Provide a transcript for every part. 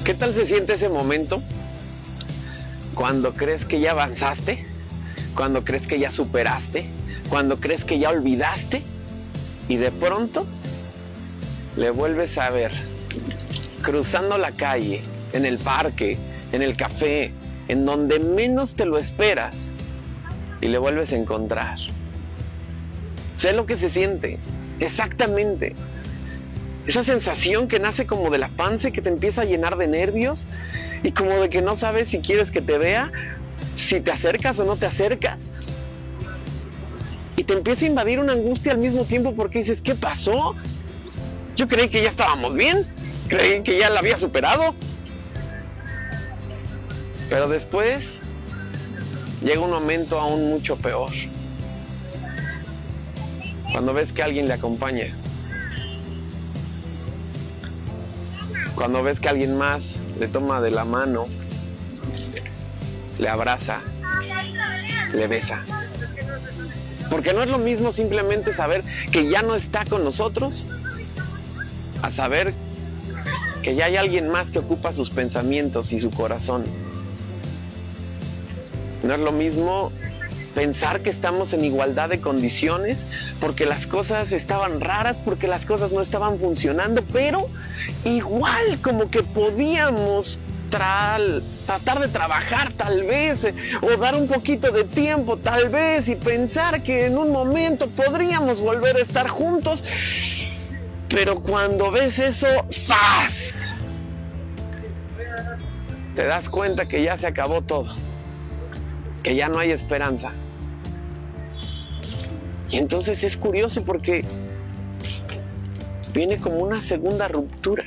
¿Qué tal se siente ese momento cuando crees que ya avanzaste, cuando crees que ya superaste, cuando crees que ya olvidaste y de pronto le vuelves a ver cruzando la calle, en el parque, en el café, en donde menos te lo esperas y le vuelves a encontrar? Sé lo que se siente, exactamente. Esa sensación que nace como de la panza y que te empieza a llenar de nervios y como de que no sabes si quieres que te vea, si te acercas o no te acercas. Y te empieza a invadir una angustia al mismo tiempo porque dices, ¿qué pasó? Yo creí que ya estábamos bien, creí que ya la había superado. Pero después llega un momento aún mucho peor. Cuando ves que alguien le acompaña. Cuando ves que alguien más le toma de la mano, le abraza, le besa. Porque no es lo mismo simplemente saber que ya no está con nosotros, a saber que ya hay alguien más que ocupa sus pensamientos y su corazón. No es lo mismo pensar que estamos en igualdad de condiciones porque las cosas estaban raras, porque las cosas no estaban funcionando, pero igual como que podíamos tratar de trabajar tal vez, o dar un poquito de tiempo tal vez, y pensar que en un momento podríamos volver a estar juntos. Pero cuando ves eso, ¡zas!, te das cuenta que ya se acabó todo, que ya no hay esperanza. Y entonces es curioso porque viene como una segunda ruptura.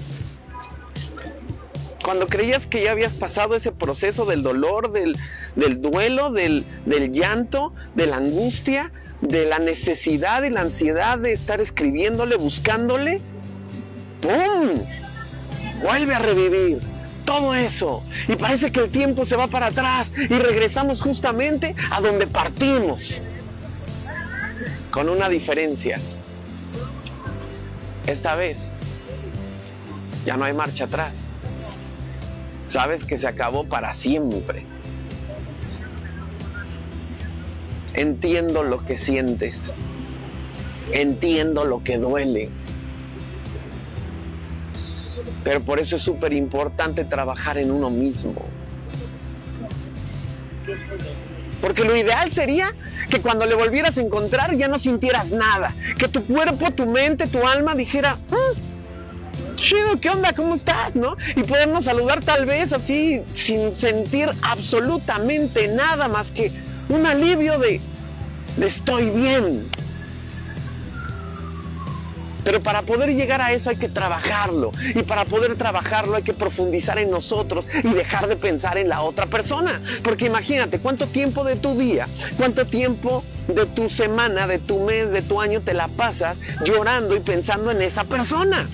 Cuando creías que ya habías pasado ese proceso del dolor, del duelo, del llanto, de la angustia, de la necesidad y la ansiedad de estar escribiéndole, buscándole, ¡pum!, vuelve a revivir todo eso. Y parece que el tiempo se va para atrás y regresamos justamente a donde partimos. Con una diferencia. Esta vez ya no hay marcha atrás. Sabes que se acabó para siempre. Entiendo lo que sientes. Entiendo lo que duele. Pero por eso es súper importante trabajar en uno mismo. Porque lo ideal sería que cuando le volvieras a encontrar ya no sintieras nada. Que tu cuerpo, tu mente, tu alma dijera, chido, ¿qué onda? ¿Cómo estás? ¿No? Y podernos saludar tal vez así sin sentir absolutamente nada más que un alivio de estoy bien. Pero para poder llegar a eso hay que trabajarlo. Y para poder trabajarlo hay que profundizar en nosotros y dejar de pensar en la otra persona. Porque imagínate, ¿cuánto tiempo de tu día, cuánto tiempo de tu semana, de tu mes, de tu año te la pasas llorando y pensando en esa persona?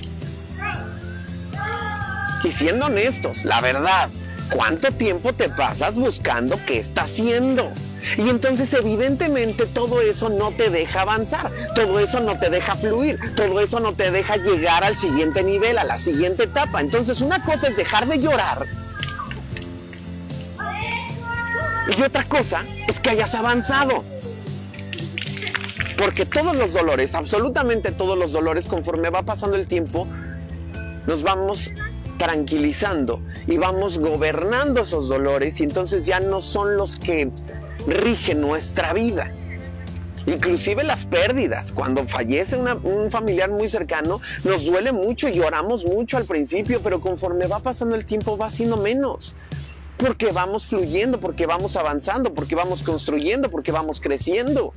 Y siendo honestos, la verdad, ¿cuánto tiempo te pasas buscando qué está haciendo? Y entonces evidentemente todo eso no te deja avanzar, todo eso no te deja fluir, todo eso no te deja llegar al siguiente nivel, a la siguiente etapa. Entonces una cosa es dejar de llorar y otra cosa es que hayas avanzado. Porque todos los dolores, absolutamente todos los dolores, conforme va pasando el tiempo, nos vamos tranquilizando y vamos gobernando esos dolores y entonces ya no son los que rigen nuestra vida. Inclusive las pérdidas, cuando fallece un familiar muy cercano, nos duele mucho y lloramos mucho al principio, pero conforme va pasando el tiempo va siendo menos, porque vamos fluyendo, porque vamos avanzando, porque vamos construyendo, porque vamos creciendo.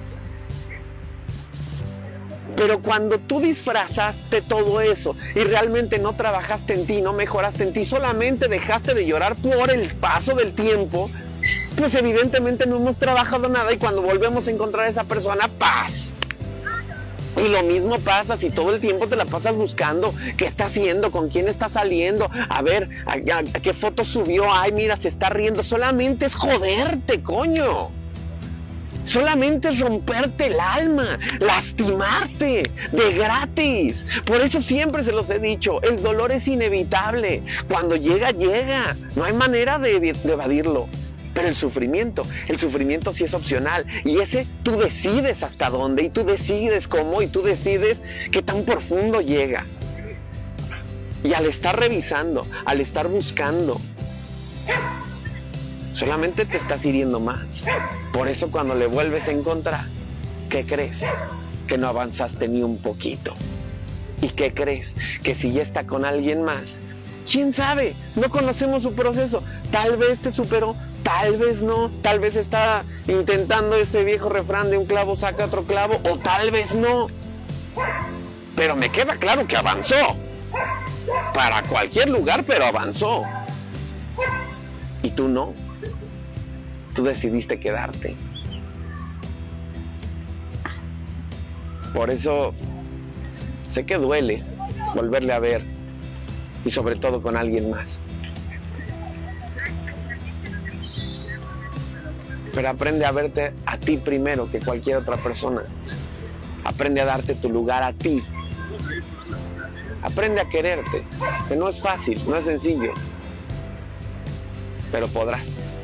Pero cuando tú disfrazaste todo eso y realmente no trabajaste en ti, no mejoraste en ti, solamente dejaste de llorar por el paso del tiempo, pues evidentemente no hemos trabajado nada y cuando volvemos a encontrar a esa persona, ¡paz! Y lo mismo pasa si todo el tiempo te la pasas buscando qué está haciendo, con quién está saliendo, a ver, a qué foto subió, ay, mira, se está riendo. Solamente es joderte, coño. Solamente es romperte el alma, lastimarte de gratis. Por eso siempre se los he dicho, el dolor es inevitable. Cuando llega, llega. No hay manera de evadirlo. Pero el sufrimiento sí es opcional. Y ese tú decides hasta dónde, y tú decides cómo, y tú decides qué tan profundo llega. Y al estar revisando, al estar buscando, solamente te estás hiriendo más. Por eso cuando le vuelves a encontrar, ¿qué crees? Que no avanzaste ni un poquito. ¿Y qué crees? Que si ya está con alguien más, ¿quién sabe? No conocemos su proceso. Tal vez te superó, tal vez no. Tal vez está intentando ese viejo refrán de un clavo saca otro clavo, o tal vez no. Pero me queda claro que avanzó. Para cualquier lugar, pero avanzó. Y tú no. Tú decidiste quedarte. Por eso sé que duele volverle a ver, y sobre todo con alguien más. Pero aprende a verte a ti primero que cualquier otra persona. Aprende a darte tu lugar a ti. Aprende a quererte, que no es fácil, no es sencillo, pero podrás.